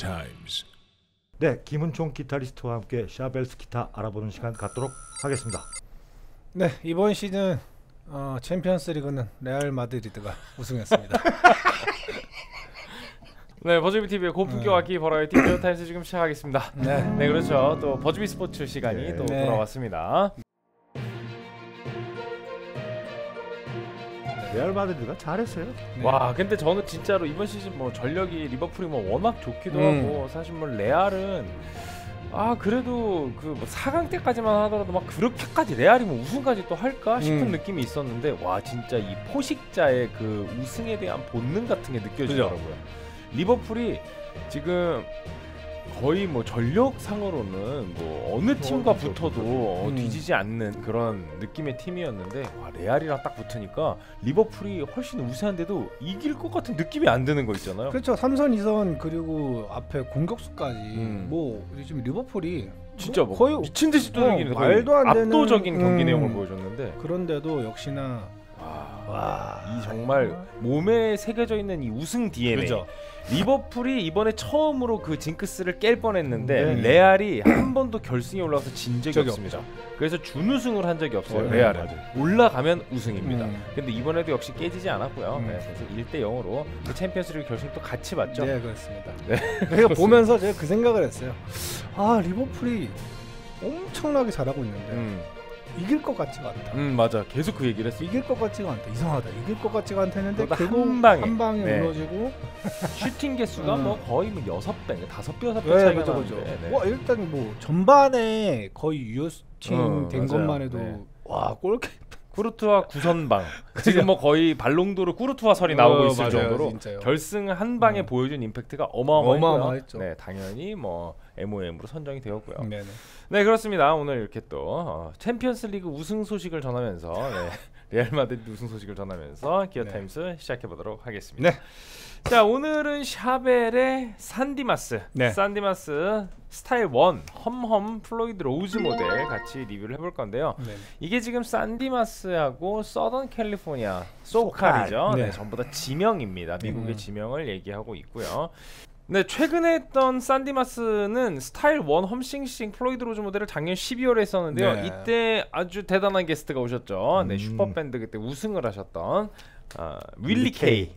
Times. 네, 김은총 기타리스트와 함께 샤벨스 기타 알아보는 시간 갖도록 하겠습니다. 네, 이번 시즌 챔피언스 리그는 레알 마드리드가 우승했습니다. 네, 버즈비 TV의 고품격 악기 버라이티 기어타임스 지금 시작하겠습니다. 네, 그렇죠. 또 버즈비 스포츠 시간이 또 돌아왔습니다. 레알 마드리드가 잘했어요. 와, 근데 저는 진짜로 이번 시즌 뭐 전력이 리버풀이 뭐 워낙 좋기도 하고 사실 뭐 레알은 그래도 그 뭐 4강 때까지만 하더라도 막 그렇게까지 레알이 뭐 우승까지 또 할까 싶은 느낌이 있었는데 와 진짜 이 포식자의 그 우승에 대한 본능 같은 게 느껴지더라고요. 리버풀이 지금 거의 뭐 전력상으로는 뭐 어느 팀과 붙어도 뒤지지 않는 그런 느낌의 팀이었는데 와, 레알이랑 딱 붙으니까 리버풀이 훨씬 우세한데도 이길 것 같은 느낌이 안 드는 거 있잖아요. 그렇죠. 3선, 2선 그리고 앞에 공격수까지 뭐 요즘 리버풀이 진짜 뭐 거의 미친 듯이 뚫리는 말도 안 되는 압도적인 경기 내용을 보여줬는데 그런데도 역시나 이 정말 몸에 새겨져 있는 이 우승 DNA. 그죠? 리버풀이 이번에 처음으로 그 징크스를 깰 뻔했는데 레알이 한 번도 결승에 올라가서 진 적이 없습니다. 그래서 준우승을 한 적이 없어요. 레알은 올라가면 우승입니다. 근데 이번에도 역시 깨지지 않았고요. 그래서 1대0으로 그 챔피언스리그 결승 또 같이 봤죠. 네, 그렇습니다. 제가 보면서 제가 그 생각을 했어요. 리버풀이 엄청나게 잘하고 있는데 이길 것 같지가 않다. 맞아. 계속 그 얘기를 했어. 이길 것 같지가 않다. 이상하다. 이길 것 같지가 않다 했는데 결국 한 방에 무너지고 슈팅 개수가 뭐 거의 뭐 6배, 5배 차이가 나는데. 와, 일단 뭐 전반에 거의 유효슈팅 된 것만 해도 와, 골키퍼 쿠르투아 구선방 지금 뭐 거의 발롱도르 쿠르투아 설이 나오고 있을 정도로 진짜요. 결승 한 방에 보여준 임팩트가 어마어마했죠. 네, 당연히 뭐 MOM으로 선정이 되었고요. 네, 그렇습니다. 오늘 이렇게 또 챔피언스리그 우승 소식을 전하면서 레알 마드리드 우승 소식을 전하면서 기어타임스 시작해 보도록 하겠습니다. 자, 오늘은 샤벨의 산디마스, 산디마스 스타일 1 험험 플로이드 로즈 모델 같이 리뷰를 해볼 건데요. 이게 지금 산디마스하고 서던 캘리포니아 소칼이죠. 전부 다 지명입니다. 미국의 지명을 얘기하고 있고요. 네, 최근에 했던 산디마스는 스타일 1 험싱싱 플로이드 로즈 모델을 작년 12월에 했었는데요. 이때 아주 대단한 게스트가 오셨죠. 슈퍼밴드 그때 우승을 하셨던 윌리 케이.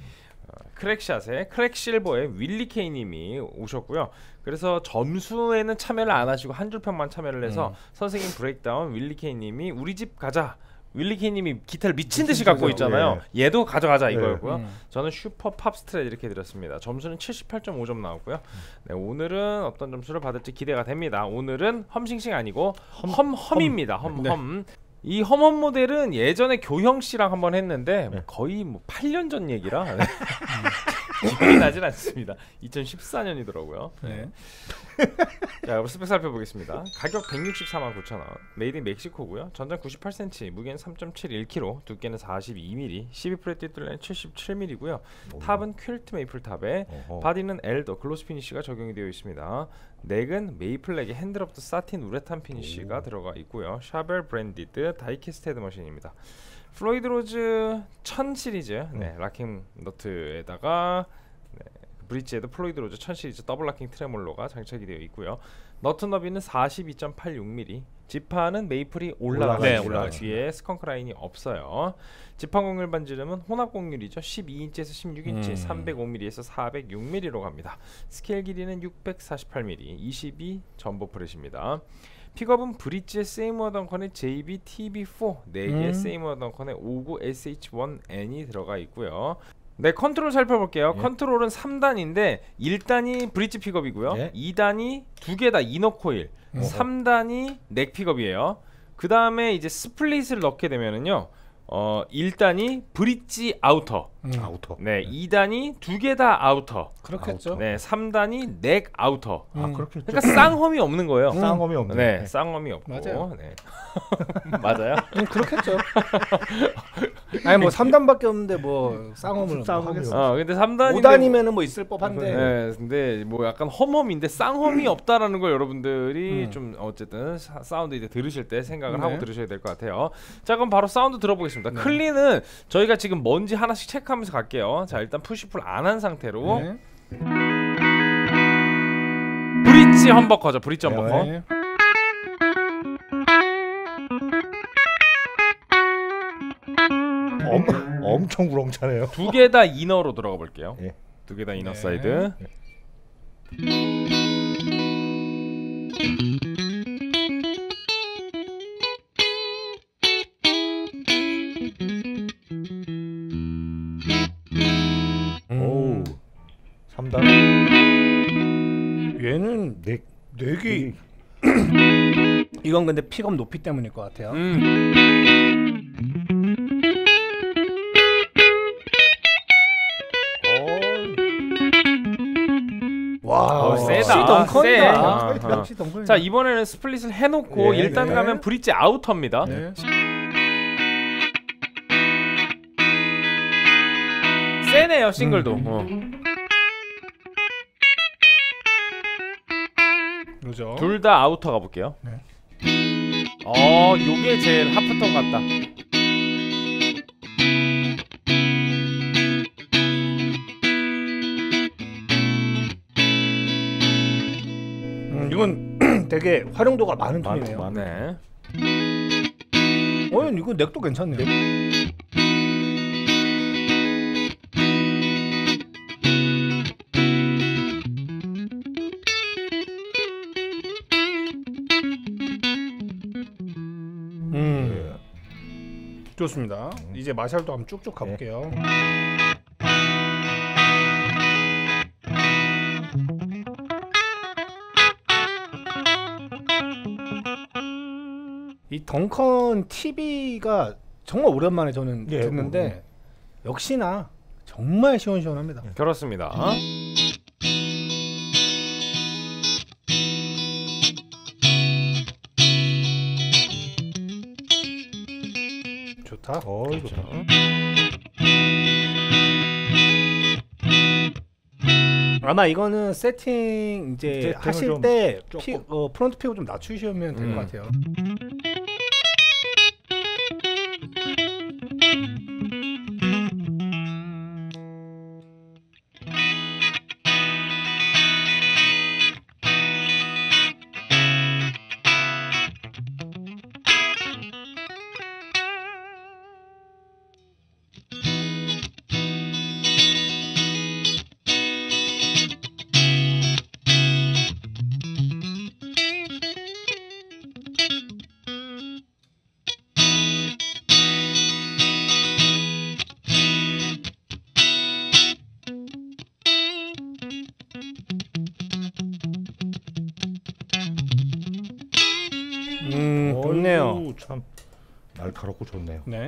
크랙샷의 크랙실버의 윌리 케이 님이 오셨고요. 그래서 점수에는 참여를 안 하시고 한 줄평만 참여를 해서 선생님 브레이크다운 윌리 케이 님이 우리 집 가자. 윌리 케이 님이 기타를 미친 듯이 갖고 있잖아요. 얘도 가져가자 이거였고요. 저는 슈퍼 팝 스트랩 이렇게 드렸습니다. 점수는 78.5점 나왔고요. 오늘은 어떤 점수를 받을지 기대가 됩니다. 오늘은 험싱싱 아니고 험입니다. 험. 이 험험 모델은 예전에 교형 씨랑 한번 했는데 거의 뭐 8년 전 얘기라 기억이 나진 않습니다. 2014년이더라고요. 자, 여러분 스펙 살펴보겠습니다. 가격 1,649,000원, 메이드 인 멕시코고요. 전장 98cm, 무게는 3.71kg, 두께는 42mm, 12프렛 띠뚫레는 77mm고요. 탑은 퀼트 메이플 탑에 바디는 엘더 글로스 피니쉬가 적용이 되어 있습니다. 넥은 메이플렉의 핸드럽드 사틴 우레탄 피니쉬가 들어가 있고요. 샤벨 브랜디드 다이캐스트 헤드 머신입니다. 플로이드 로즈 1000 시리즈 락킹 너트에다가 브릿지에도 플로이드 로즈 1000 시리즈 더블 락킹 트레몰로가 장착이 되어 있고요. 너트 너비는 42.86mm, 지판은 메이플이 올라가요. 뒤에 스컹크 라인이 없어요. 지판 공률 반지름은 혼합 공률이죠. 12인치에서 16인치, 305mm에서 406mm로 갑니다. 스케일 길이는 648mm, 22 전보 프렛입니다. 픽업은 브릿지의 세이머 덩컨의 JB TB4 4개, 세이머 덩컨의 59 SH1N이 들어가 있고요. 네, 컨트롤 살펴볼게요. 컨트롤은 3단인데 1단이 브릿지 픽업이고요. 2단이 두 개 다 이너 코일, 3단이 넥 픽업이에요. 그 다음에 이제 스플릿을 넣게 되면은요, 1단이 브릿지 아우터, 네, 2단이 두 개 다 아우터, 그렇겠죠. 네, 3단이 넥 아우터. 그렇겠죠. 그러니까 쌍홈이 없는 거예요. 쌍홈이 없네. 네, 쌍홈이 없고. 맞아요. 맞아요. 그렇겠죠. 아니 뭐 3단밖에 없는데 뭐 쌍홈을 하겠어. 근데 3단인데 5단이면은 뭐 있을 법한데. 네, 근데 뭐 약간 험험인데 쌍험이 없다라는 걸 여러분들이 좀 어쨌든 사운드 이제 들으실 때 생각을 하고 들으셔야 될 것 같아요. 자, 그럼 바로 사운드 들어보겠습니다. 클린은 저희가 지금 뭔지 하나씩 체크하면서 갈게요. 자, 일단 푸시풀 안 한 상태로. 브릿지 험버커죠. 브릿지 험버커. 네. 엄청 우렁차네요. 두 개 다 이너로 들어가 볼게요. 예. 두 개 다 이너 네. 사이드. 오, 3단. 얘는 넥이 이건 근데 픽업 높이 때문일 것 같아요. 와, 세다. 세. 역시 덩컨이다. 자, 이번에는 스플릿을 해놓고 예, 일단 네. 가면 브릿지 아우터입니다. 네. 세네요, 싱글도. 그죠. 둘 다 아우터 가볼게요. 네. 요게 제일 하프톤 같다. 이건 되게 활용도가 많은 톤이네요. 네. 이거 넥도 괜찮네요. 좋습니다. 이제 마샬도 한번 쭉쭉 가볼게요. 이 덩컨 TV가 정말 오랜만에 저는 듣는데 역시나 정말 시원시원합니다. 그렇습니다. 좋다. 좋다. 아마 이거는 세팅 이제 하실 때 프론트 픽을 좀 낮추시면 될 것 같아요. 좋네요. 참 날카롭고 좋네요. 네.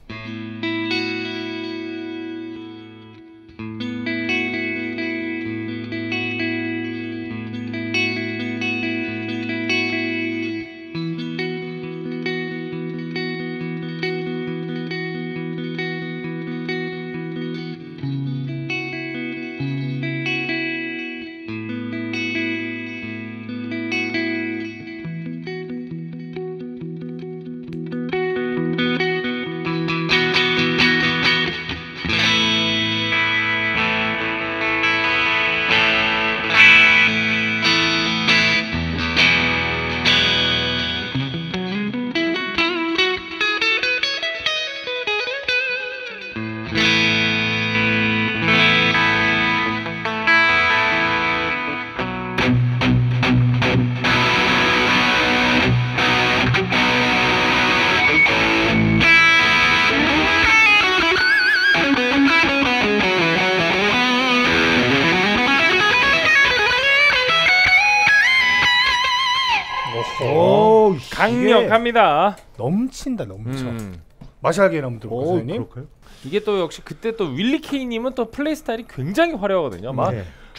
강력합니다. 넘친다 넘쳐. 마샬게 한번 들어보세요. 그럴까요? 이게 또 역시 그때 또 윌리 케이님은 또 플레이 스타일이 굉장히 화려하거든요. 막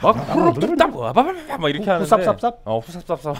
이렇게 하는데 후삽삽삽? 후삽삽삽.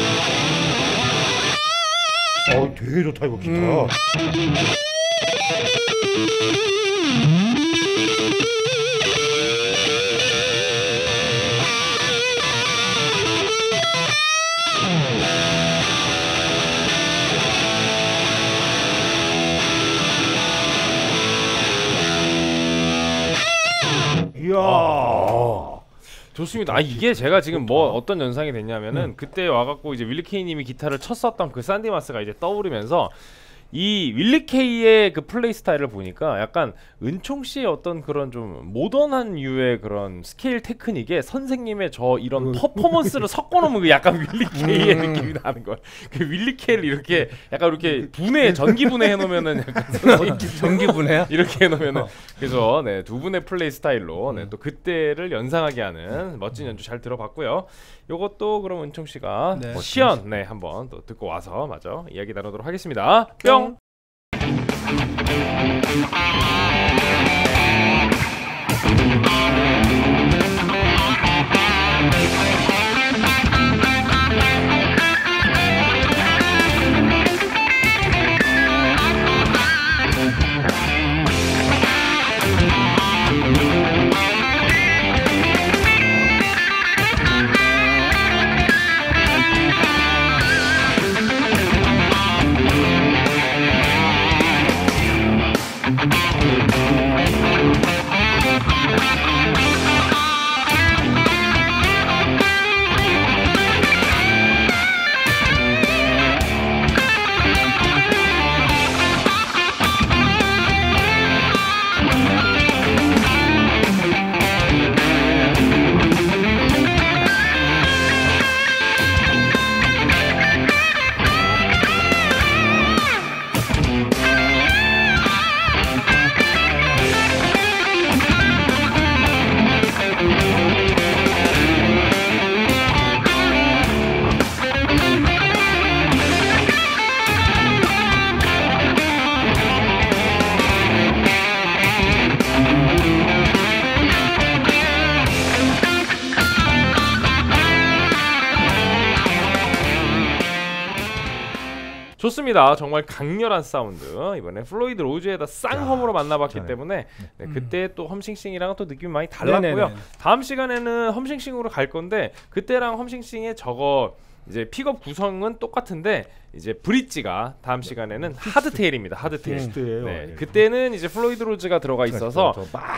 되게 좋다 이거 기타. 이야. 좋습니다. 아 이게 제가 지금 뭐 어떤 연상이 됐냐면은 그때 와갖고 이제 윌리 케이님이 기타를 쳤었던 그 산디마스가 이제 떠오르면서 이 윌리 케이의 그 플레이 스타일을 보니까 약간 은총 씨의 어떤 그런 좀 모던한 유의 그런 스케일 테크닉에 선생님의 저 이런 퍼포먼스를 섞어놓으면 그 약간 윌리 케이의 느낌이 나는 거야. 그 윌리 케이를 이렇게 약간 이렇게 분해 전기 분해 해놓으면은 약간 전기 분해야 이렇게 해놓으면은 그래서 네, 두 분의 플레이 스타일로 네, 또 그때를 연상하게 하는 멋진 연주 잘 들어봤고요. 요것도 그럼 은총 씨가 네. 시연 네 한번 또 듣고 와서 맞아 이야기 나누도록 하겠습니다. 뿅. 좋습니다. 정말 강렬한 사운드. 이번에 플로이드 로즈에다 쌍홈으로 만나봤기 때문에 네, 그때 또 험싱싱이랑 또 느낌이 많이 달랐고요. 네네네. 다음 시간에는 험싱싱으로 갈 건데 그때랑 험싱싱의 저거 이제 픽업 구성은 똑같은데 이제 브릿지가 다음 시간에는 하드테일입니다. 하드테일. 네, 그때는 이제 플로이드 로즈가 들어가 있어서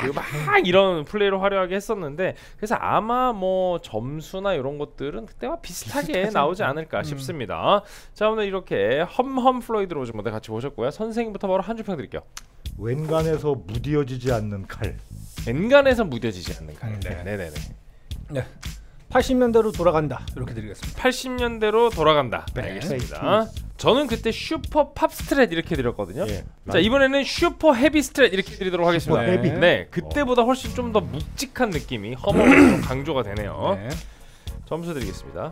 막 이런 플레이를 화려하게 했었는데 그래서 아마 뭐 점수나 이런 것들은 그때와 비슷하게 나오지 않을까 싶습니다. 자 오늘 이렇게 험험 플로이드 로즈 모델 같이 보셨고요. 선생님부터 바로 한 줄 평 드릴게요. 웬간에서 무뎌지지 않는 칼. 웬간에서 무뎌지지 않는 칼. 네. 네네네. 네. 80년대로 돌아간다 이렇게 드리겠습니다. 80년대로 돌아간다. 네. 알겠습니다. 저는 그때 슈퍼 팝 스트랩 이렇게 드렸거든요. 예, 자 이번에는 슈퍼 헤비 스트랩 이렇게 드리도록 하겠습니다. 헤비. 네, 그때보다 훨씬 좀 더 묵직한 느낌이 허머로 강조가 되네요. 네. 점수 드리겠습니다.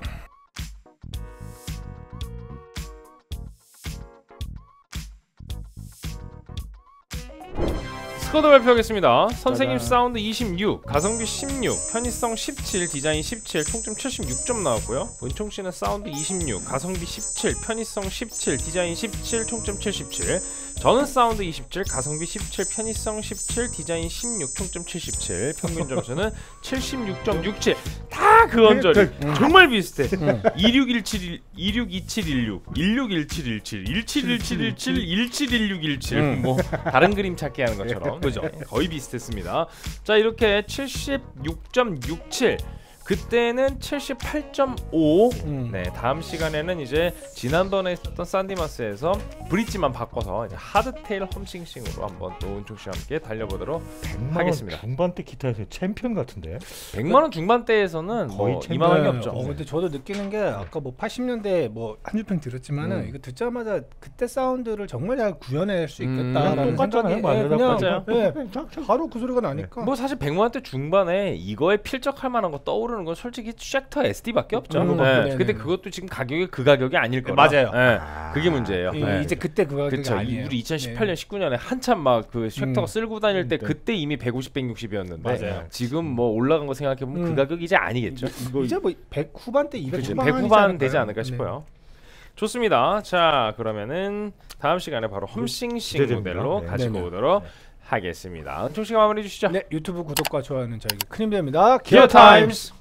스코어 발표하겠습니다. 선생님 사운드 26, 가성비 16, 편의성 17, 디자인 17, 총점 76점 나왔고요. 은총씨는 사운드 26, 가성비 17, 편의성 17, 디자인 17, 총점 77. 저는 사운드 27, 가성비 17, 편의성 17, 디자인 16, 총점 77. 평균 점수는 76.67. 다 그 언저리. 정말 비슷해. 2617, 262716, 161717, 171717, 171617. 뭐 다른 그림 찾기 하는 것처럼. 그죠? 거의 비슷했습니다. 자 이렇게 76.67 그때는 78.5 네 다음 시간에는 이제 지난번에 했던 산디마스에서 브릿지만 바꿔서 이제 하드테일 험싱싱으로 한번 또 은총씨와 함께 달려보도록 하겠습니다. 중반대 기타에서 챔피언 같은데 100만원 중반대에서는 거의 뭐 이만한 게 없죠. 근데 저도 느끼는 게 아까 뭐 80년대 뭐 한줄평 들었지만은 이거 듣자마자 그때 사운드를 정말 잘 구현할 수 있겠다라는 똑같잖아요. 맞아요. 바로 그 소리가 나니까 뭐 사실 100만원대 중반에 이거에 필적할 만한 거 떠오르는 건 솔직히 쉑터 SD밖에 없죠. 근데 그것도 지금 가격이 그 가격이 아닐 거라. 맞아요. 네. 그게 문제예요. 이제 그때 그 가격이 아니에요. 우리 2018년 19년에 한참 막 그 쉑터가 쓸고 다닐 때 그때 이미 150, 160이었는데 맞아요. 지금 뭐 올라간 거 생각해 보면 그 가격이 이제 아니겠죠. 이제 뭐 100 후반대 200 100 후반 되지 않을까 싶어요. 좋습니다. 자, 그러면은 다음 시간에 바로 험싱싱 모델로 가지고 오도록 하겠습니다. 은총 씨가 마무리 주시죠. 네, 유튜브 구독과 좋아요는 저에게 큰 힘이 됩니다. 기어 타임스.